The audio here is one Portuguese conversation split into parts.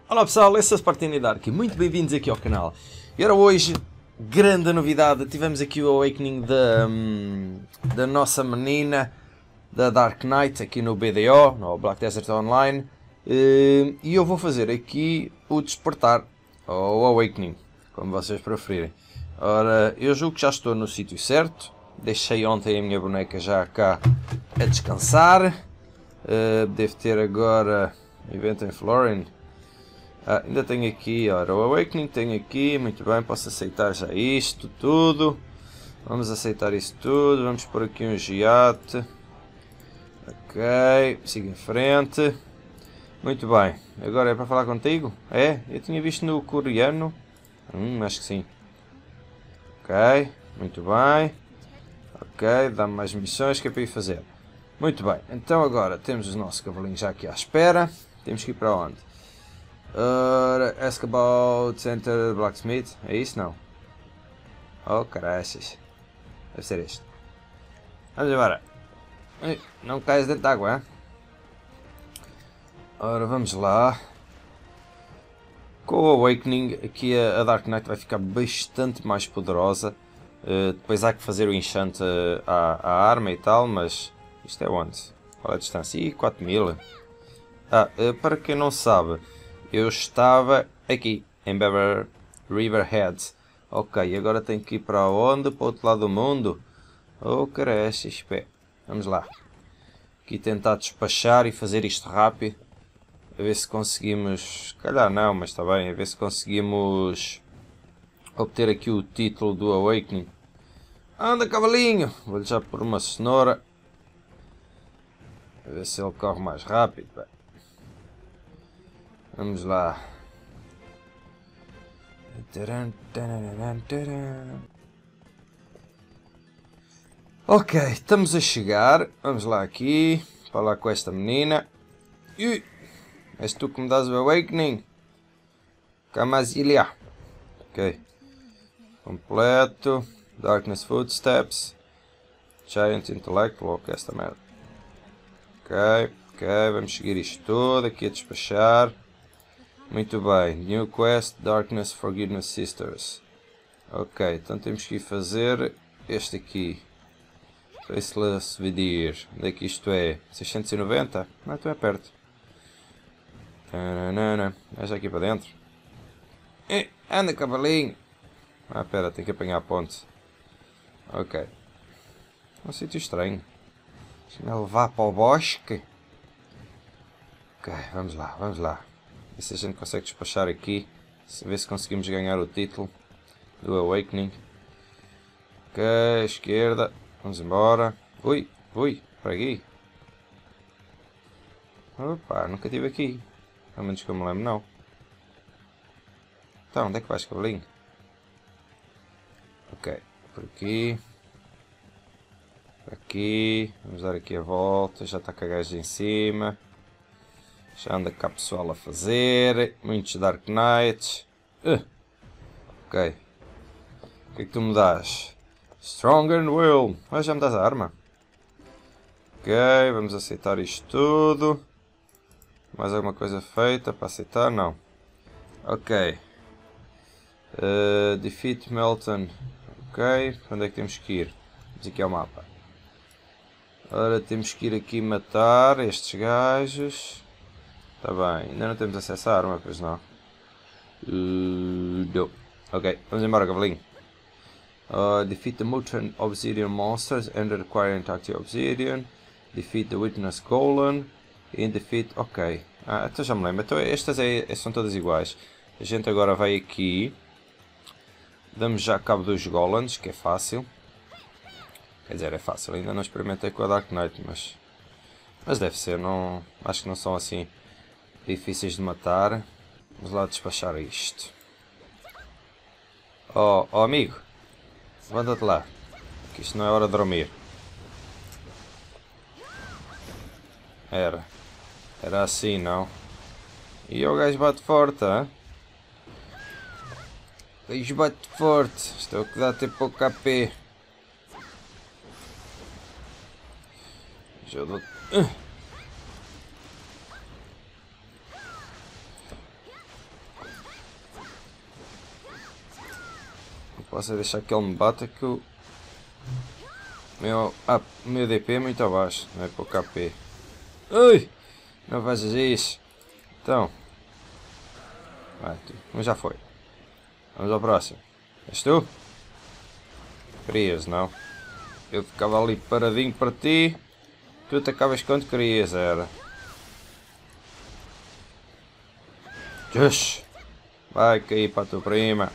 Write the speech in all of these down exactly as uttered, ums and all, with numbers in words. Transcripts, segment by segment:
Olá pessoal, esse é o Spartini Dark e muito bem-vindos aqui ao canal. E ora hoje, grande novidade, tivemos aqui o Awakening da, hum, da nossa menina da Dark Knight aqui no B D O, no Black Desert Online. E eu vou fazer aqui o despertar, ou o Awakening, como vocês preferirem. Ora, eu julgo que já estou no sítio certo, deixei ontem a minha boneca já cá a descansar. Uh, devo ter agora evento em Florin. Ah, ainda tenho aqui, ora, o Awakening tenho aqui, muito bem, posso aceitar já isto tudo. Vamos aceitar isto tudo, vamos pôr aqui um giate. Ok, siga em frente. Muito bem, agora é para falar contigo? É? Eu tinha visto no coreano. Hum, acho que sim. Ok, muito bem. Ok, dá-me mais missões que é para ir fazer. Muito bem, então agora temos o nosso cavalinho já aqui à espera. Temos que ir para onde? Ora, ask about Center Blacksmith, é isso não? Oh caraças, deve ser este. Vamos embora. Ai, não caias dentro da água, hein? Ora, vamos lá. Com o Awakening, aqui a, a Dark Knight vai ficar bastante mais poderosa. Uh, depois há que fazer o enchant uh, à, à arma e tal, mas isto é onde? Qual é a distância? Ih, quatro mil. Ah, uh, para quem não sabe, eu estava aqui, em Bever Riverhead. Ok, agora tenho que ir para onde? Para o outro lado do mundo? Oh, caraças, espé. Vamos lá. Aqui tentar despachar e fazer isto rápido. A ver se conseguimos... Calhar não, mas está bem. A ver se conseguimos obter aqui o título do Awakening. Anda, cavalinho! Vou-lhe já pôr uma cenoura. A ver se ele corre mais rápido. Bem. Vamos lá. Ok, estamos a chegar. Vamos lá aqui. Falar com esta menina. Ui, és tu que me dás o Awakening? Camazilha. Ok. Completo. Darkness Footsteps. Giant Intellectual. Ok, esta merda. Ok, ok. Vamos seguir isto todo aqui a despachar. Muito bem, New Quest, Darkness Forgiveness Sisters. Ok, então temos que ir fazer este aqui. Faceless Vidir. Onde é que isto é? seiscentos e noventa? Não, então é perto. É já aqui para dentro. Eh, anda, cavalinho! Ah, pera, tem que apanhar a ponte. Ok. É um sítio estranho. Deixa-me levar para o bosque. Ok, vamos lá, vamos lá. E se a gente consegue despachar aqui, ver se conseguimos ganhar o título do Awakening. Ok, esquerda, vamos embora. Ui, ui, para aqui. Opa, nunca estive aqui. Pelo menos que eu me lembro, não. Então, onde é que vais, cavalinho? Ok, por aqui. Por aqui, vamos dar aqui a volta, já está com a gaja em cima. Já anda cá pessoal a fazer. Muitos Dark Knights. Uh, ok. O que é que tu me dás? Stronger and Will. Ah, já me dás a arma. Ok, vamos aceitar isto tudo. Mais alguma coisa feita para aceitar? Não. Ok. Uh, defeat Melton. Ok. Onde é que temos que ir? Vamos aqui ao mapa. Ora, temos que ir aqui matar estes gajos. Está bem, ainda não temos acesso à arma, pois não. Uh, não. Ok, vamos embora, cavalinho. Uh, defeat the Mutant Obsidian Monsters and require Intacti Obsidian. Defeat the Witness Golem. And defeat... Ok. Ah, então já me lembro. Então estas é, são todas iguais. A gente agora vai aqui. Damos já cabo dos Golems, que é fácil. Quer dizer, é fácil. Ainda não experimentei com a Dark Knight, mas... Mas deve ser, não... Acho que não são assim... difíceis de matar. Vamos lá despachar isto. Oh, oh amigo. Levanta-te lá. Que isto não é hora de dormir. Era. Era assim, não? E o gajo bate forte, hein? O gajo bate forte. Isto é o que dá ter pouco H P. Já dou... Uh. posso é deixar que ele me bata que o meu, ah, o meu D P é muito abaixo, não é para o K P. Ui! Não faças isso. Então. Vai, tu. Mas já foi. Vamos ao próximo. És tu? Querias, não? Eu ficava ali paradinho para ti. Tu atacavas quando querias, era. Just. Vai cair para a tua prima.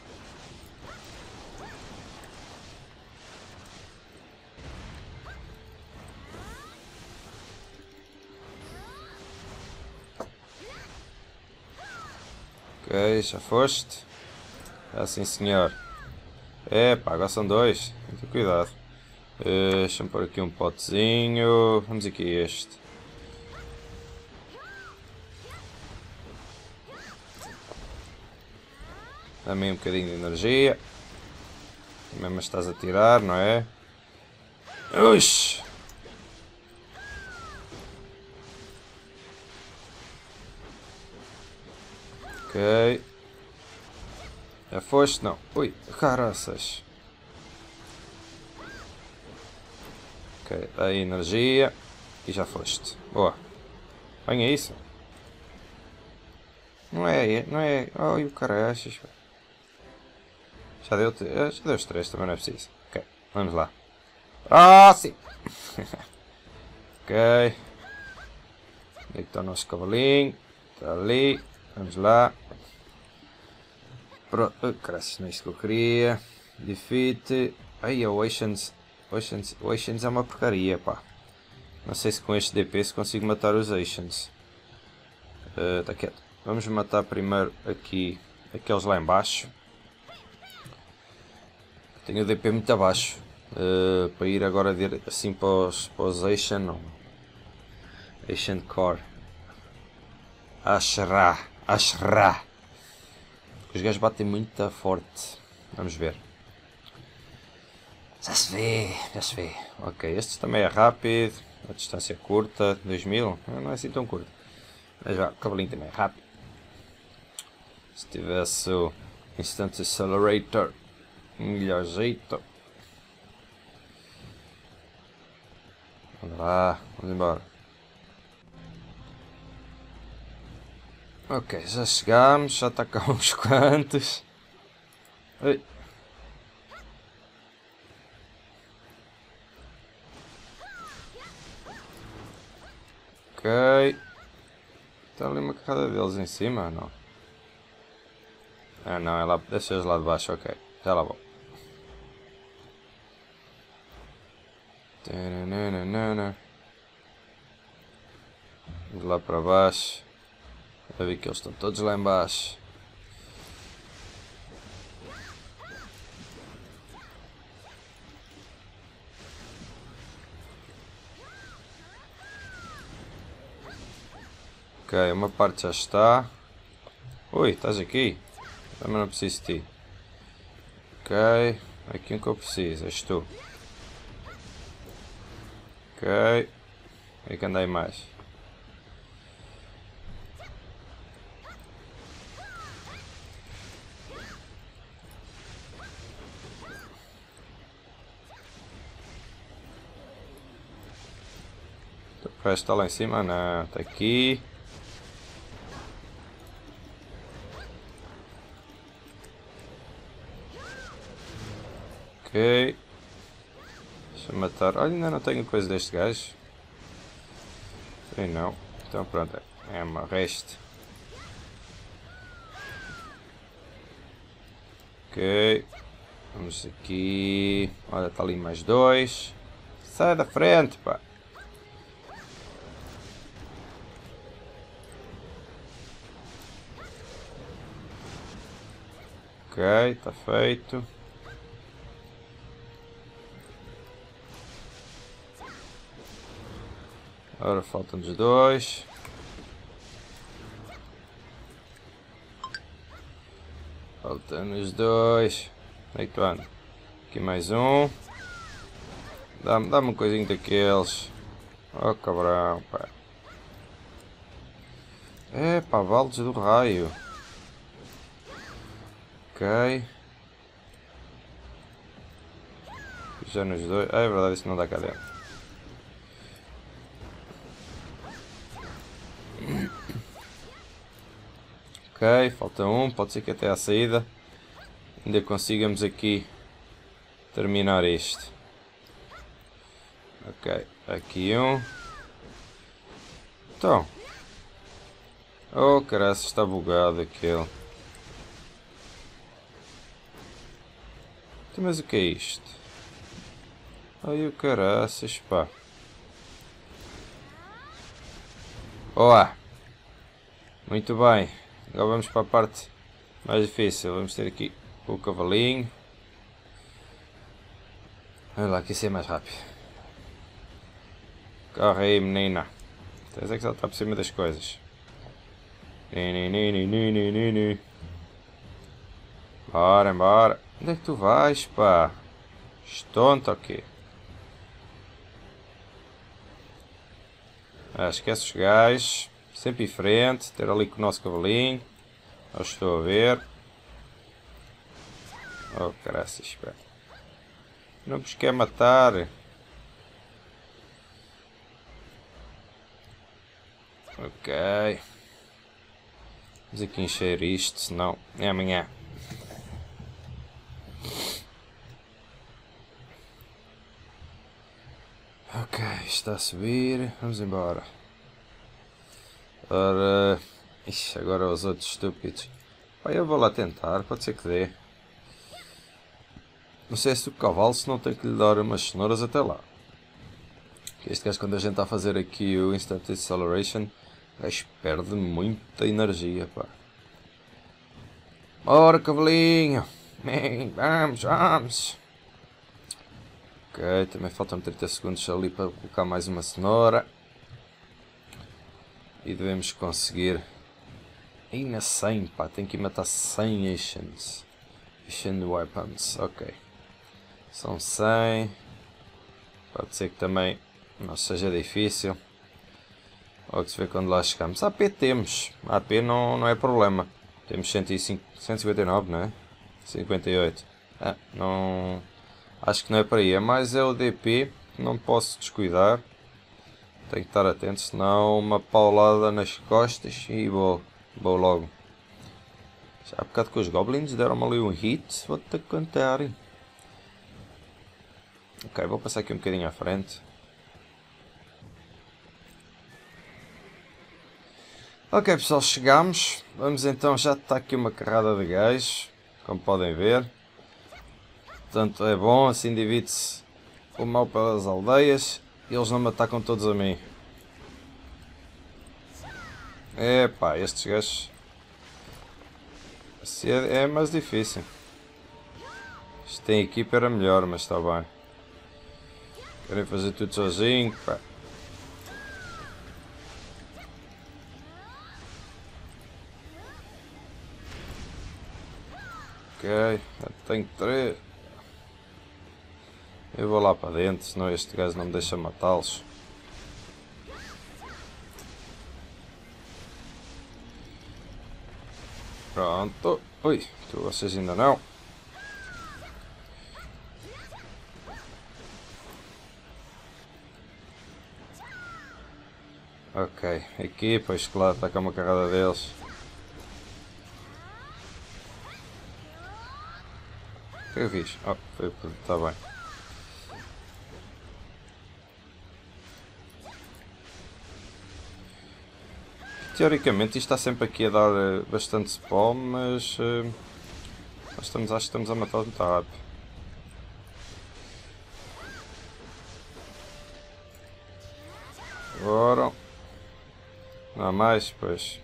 Ok, já foste? Ah, sim senhor. Epá, agora são dois. Muito cuidado. Uh, Deixa-me pôr aqui um potezinho. Vamos aqui este. Dá-me um bocadinho de energia. Mesmo estás a tirar, não é? Ux! Ok. Já foste? Não. Ui, caraças. Ok, dá aí energia. E já foste. Boa. Venha isso. Não é, não é... Ai, o caraças. Já deu, já deu os três, também não é preciso. Ok, vamos lá. Ah, sim! Ok. Onde é que está o nosso cavalinho? Está ali. Vamos lá. Pronto. Oh, caraças, não é isso que eu queria. Defeat. Ai, o Oceans. Oceans. O Oceans é uma porcaria, pá. Não sei se com este D P se consigo matar os Oceans. Está uh, quieto. Vamos matar primeiro aqui aqueles lá embaixo. Tenho o D P muito abaixo. Uh, para ir agora assim para os, para os Asian. Asian Core. Ashra. Ashra. Os gajos batem muito forte. Vamos ver. Já se vê. Já se vê. Ok, este também é rápido. A distância é curta. dois mil. Não é assim tão curto. Mas já, o cavalinho também é rápido. Se tivesse o Instant Accelerator. Melhor jeito. Vamos lá. Vamos embora. Ok, já chegamos, já está cá uns quantos. Oi. Ok. Está ali uma carrada deles em cima, não? Ah não, é lá, deixa-os lá de baixo, ok. Já lá vou. Vamos lá para baixo. Já vi que eles estão todos lá em baixo. Ok, uma parte já está. Ui, estás aqui? Também não preciso de ti. Ok, aqui um que eu preciso, és tu. Ok, aí que andei mais. O resto está lá em cima? Não, está aqui. Ok. Deixa eu matar. Olha, ainda não tenho coisa deste gajo. Sei não. Então pronto. É uma reste. Ok. Vamos aqui. Olha, está ali mais dois. Sai da frente, pá. Ok, está feito. Agora faltam-nos dois. Faltam-nos dois. Onde é que tu anda? Aqui mais um. Dá-me dá-me um coisinho daqueles. Oh cabrão, pá. É pá, baldes do raio. Ok. Já nos dois. Ah, é verdade, isso não dá cá dentro. Ok, falta um. Pode ser que até à saída ainda consigamos aqui terminar isto. Ok, aqui um. Então. Oh, caraças, está bugado aquele. Então, mas o que é isto? Ai, o caraças, pá. Boa! Muito bem. Agora vamos para a parte mais difícil. Vamos ter aqui o cavalinho. Olha lá, que isso é mais rápido. Corre aí, menina. Tens é que saltar por cima das coisas. Bora, bora. Onde é que tu vais, pá? Estonto aqui. Ah, esquece os gajos. Sempre em frente. Ter ali com o nosso cavalinho. Eu estou a ver. Oh, caraças, pá. Não vos quer matar. Ok. Vamos aqui encher isto, senão é amanhã. Ok, está a subir. Vamos embora. Ora... Ixi, agora os outros estúpidos. Pá, eu vou lá tentar, pode ser que dê. Não sei se o cavalo se não tem que lhe dar umas cenouras até lá. Este gajo, quando a gente está a fazer aqui o Instant Acceleration, o gajo perde muita energia, pá. Bora, cavalinho! Vamos, vamos! Ok, também faltam trinta segundos ali para colocar mais uma cenoura. E devemos conseguir... Ainda cem, pá, tem que matar cem Asians. Asian Weapons, ok. São cem. Pode ser que também não seja difícil. Logo se vê quando lá chegamos. A P temos. A P não, não é problema. Temos cento e cinquenta e nove, não é? cinquenta e oito. Ah, não... Acho que não é para aí. É mais é o D P. Não posso descuidar. Tenho que estar atento. Senão uma paulada nas costas e vou, vou logo. Já há bocado com os goblins deram-me ali um hit. Vou-te contar. Ok, vou passar aqui um bocadinho à frente. Ok pessoal, chegamos. Vamos então, já está aqui uma carrada de gajos, como podem ver. Portanto é bom, assim divide-se o mal pelas aldeias e eles não me atacam todos a mim. Epá, estes gajos... Assim é, é mais difícil. Isto tem equipa era melhor, mas está bem. Querem fazer tudo sozinho, pá. Ok, tenho três. Eu vou lá para dentro, senão este gajo não me deixa matá-los. Pronto. Ui, tu vocês ainda não. Ok, aqui, pois claro, está com uma carrada deles. O que eu fiz? Oh, foi, está bem. Teoricamente isto está sempre aqui a dar uh, bastante spawn, mas uh, nós estamos, acho que estamos a matá-los muito rápido. Agora. Não há mais, pois.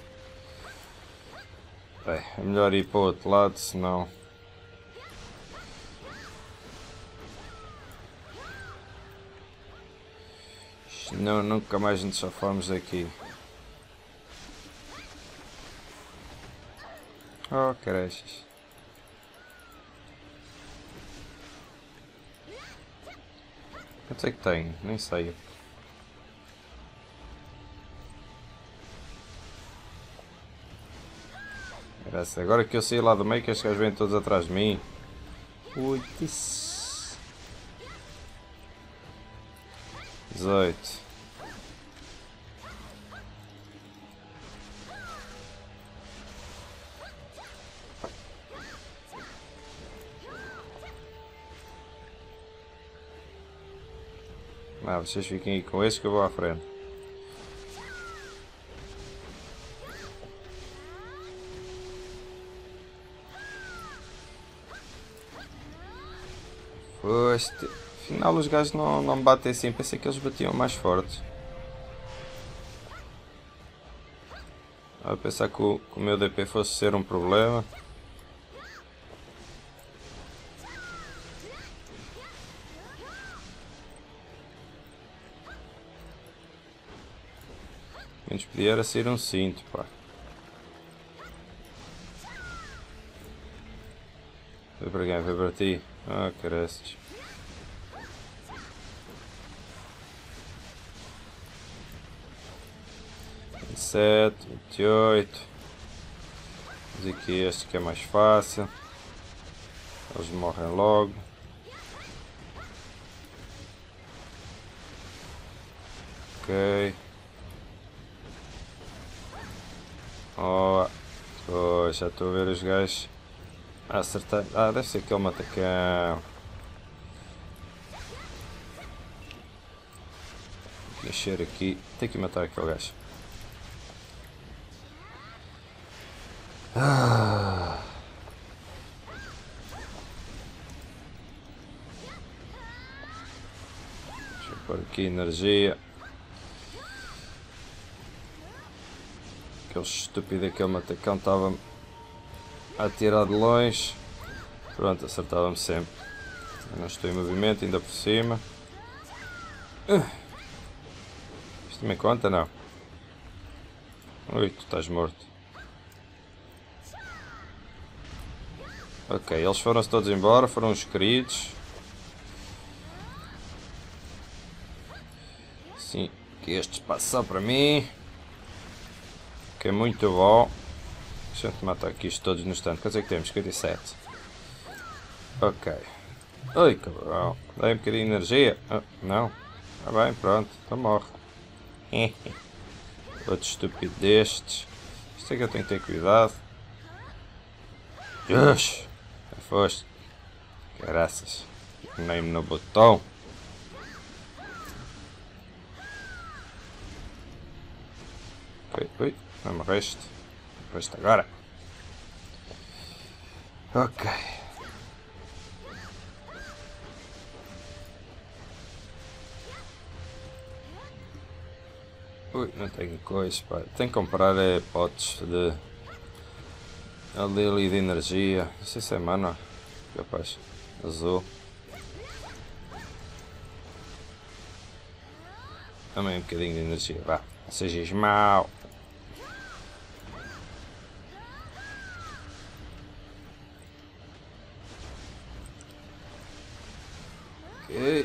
Bem, é melhor ir para o outro lado, senão... Senão nunca mais nos safamos daqui. Oh, carachas. Quanto é que tenho? Nem sei. Agora que eu saí lá do meio, que estes gajos vêm todos atrás de mim. Ui, isso. dezoito. Ah, vocês fiquem aí com esse que eu vou à frente. Foste. Afinal os gajos não, não me batem assim, pensei que eles batiam mais fortes. A pensar que o, que o meu D P fosse ser um problema. Menos podia era ser um cinto, pá. Foi para quem? Foi para ti? Ah, careces. vinte e sete, vinte e oito. Vamos aqui este que é mais fácil. Eles morrem logo. Ok. Oh, oh, já estou a ver os gajos a acertar. Ah, deve ser aquele matacão. Vou mexer aqui. Tenho que matar aquele gajo. Ah. Deixa eu pôr aqui energia. Aquele estúpido, aquele matacão estava a atirar de longe. Pronto, acertava-me sempre. Eu não estou em movimento ainda por cima. Uh. Isto me conta, não? Ui, tu estás morto. Ok, eles foram-se todos embora, foram os queridos. Sim, que este passa só para mim. Que é muito bom. Deixa eu matar aqui isto todos no instante. Quantos é que temos? cinquenta e sete. Ok. Ai, cabrão. Dá um bocadinho de energia. Ah, não. Ah bem, pronto. Então morre. Outro estúpido destes. Isto é que eu tenho que ter cuidado. Deus! Já foste. Graças. Nem no botão. Ui, ui. Não morreste. Morreste agora. Ok. Ui, não tenho coisa, pá. Tenho que comprar é, potes de... ali, ali de energia. Não sei se é mana. Capaz. Azul. Também um bocadinho de energia. Vá. Não sejas mau. Ok.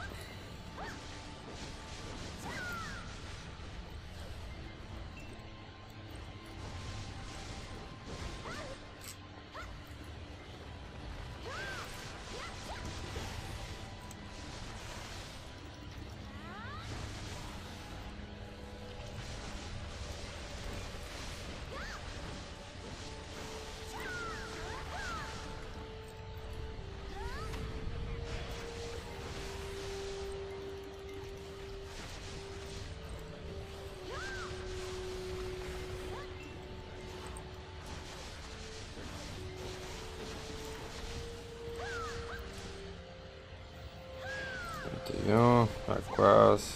Um, tá quase.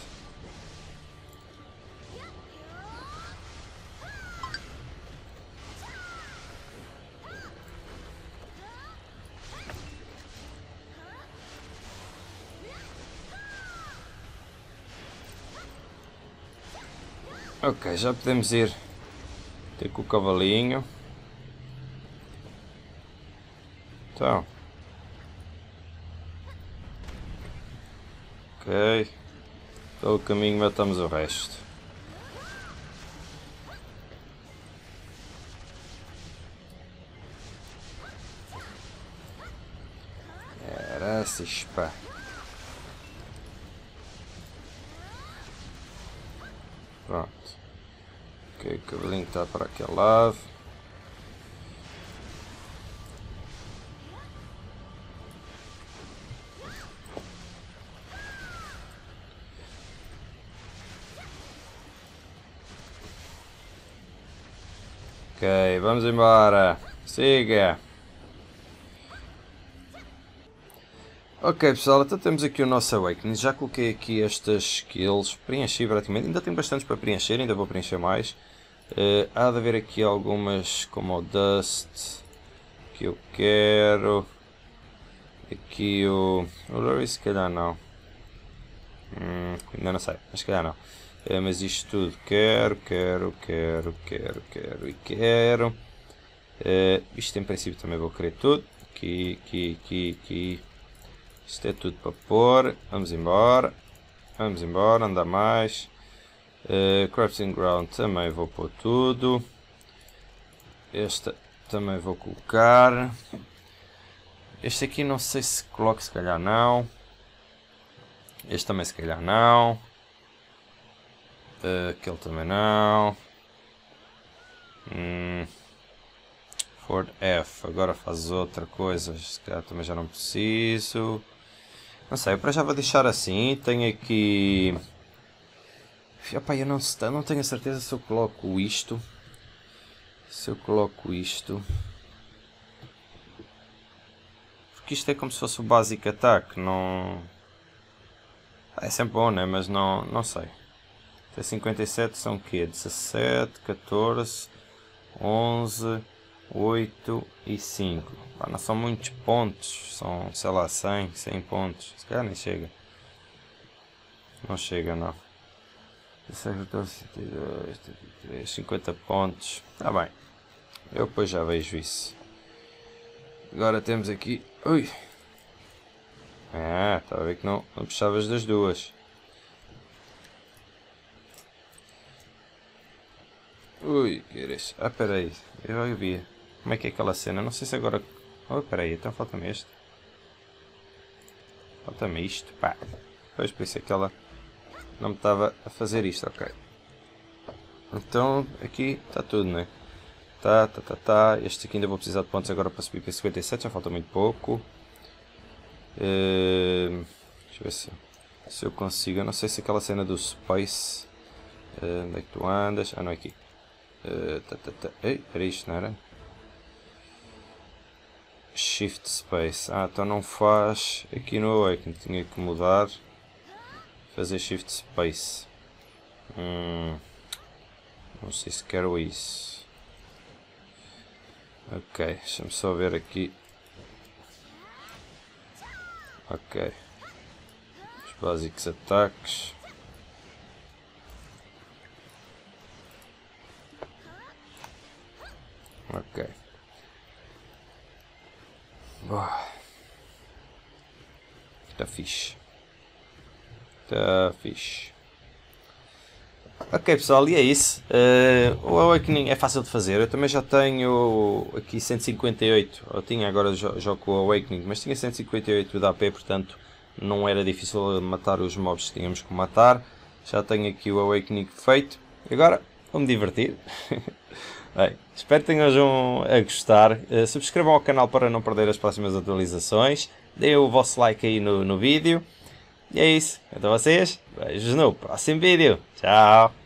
Ok, já podemos ir ter com o cavalinho. Então. Ok. Pelo caminho matamos o resto. Era assim, pá. Pronto. Ok, o cavalinho está para aquele lado. Ok, vamos embora. Siga. Ok pessoal, então temos aqui o nosso Awakening. Já coloquei aqui estas skills. Preenchi praticamente. Ainda tenho bastantes para preencher, ainda vou preencher mais. Uh, há de haver aqui algumas como o Dust. Que eu quero. Aqui o... O Lurry se calhar não. Hum, ainda não sei, mas se calhar não. É, mas isto tudo quero, quero, quero, quero, quero e quero. É, isto em princípio também vou querer tudo. Aqui, aqui, aqui, aqui. Isto é tudo para pôr. Vamos embora. Vamos embora, andar mais. É, crafting ground também vou pôr tudo. Esta também vou colocar. Este aqui não sei se coloco, se calhar não. Este também se calhar não. Uh, aquele também não. Hum. Ford F. Agora faz outra coisa. Se calhar também já não preciso. Não sei, para já vou deixar assim. Tenho aqui... Opa, eu não, não tenho a certeza se eu coloco isto. Se eu coloco isto. Porque isto é como se fosse o básico ataque. Não... É sempre bom, né? Mas não, não sei. Até cinquenta e sete são o quê? dezassete, catorze, onze, oito e cinco. Pá, não são muitos pontos. São, sei lá, cem, cem pontos. Se calhar nem chega. Não chega, não. dezesseis, catorze, trinta e dois, trinta e três, cinquenta pontos. Tá bem. Eu depois já vejo isso. Agora temos aqui... Ui! Ah, estava a ver que não, não puxavas das duas. Ui, que era isso? Ah, peraí. Eu vi. Como é que é aquela cena? Não sei se agora... Oh, peraí. Então falta-me este. Falta-me isto. Pá. Pois, por isso é que ela não me estava a fazer isto. Ok. Então, aqui está tudo, né? Tá, tá, tá, tá. Este aqui ainda vou precisar de pontos agora para subir para cinquenta e sete. Já falta muito pouco. Uh, deixa eu ver se, se eu consigo. Eu não sei se aquela cena do Space. Uh, onde é que tu andas? Ah, não é aqui. Uh, tá, tá, tá. Ei, era isto, não era? Shift Space. Ah, então não faz aqui no Awakening. Tinha que mudar. Fazer Shift Space. Hum, não sei se quero isso. Ok, deixa-me só ver aqui. Ok. Os básicos ataques. Ok. Boa. Está fixe. Está fixe. Ok pessoal, e é isso. Uh, o Awakening é fácil de fazer. Eu também já tenho aqui cento e cinquenta e oito. Eu tinha agora jogo com o Awakening, mas tinha cento e cinquenta e oito de A P, portanto não era difícil matar os mobs que tínhamos que matar. Já tenho aqui o Awakening feito. E agora vou-me divertir. Bem, espero que tenham a gostar. Uh, subscrevam ao canal para não perder as próximas atualizações. Deem o vosso like aí no, no vídeo. E é isso. Então vocês, beijos no próximo vídeo. Tchau.